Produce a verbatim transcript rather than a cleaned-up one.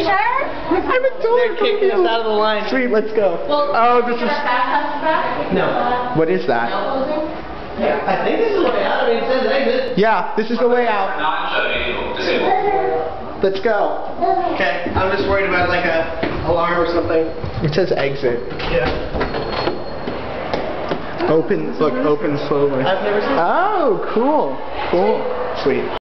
sure? I haven't told They're kicking us out of the line. Sweet, let's go. Well, Oh, this is... No. What is that? Yeah, I think this is the way out. I mean, it says exit. Yeah, this is the way out. Let's go. Okay, I'm just worried about like a alarm or something. It says exit. Yeah. Open, look, open slowly. I've never seen Oh, cool. Cool. Sweet.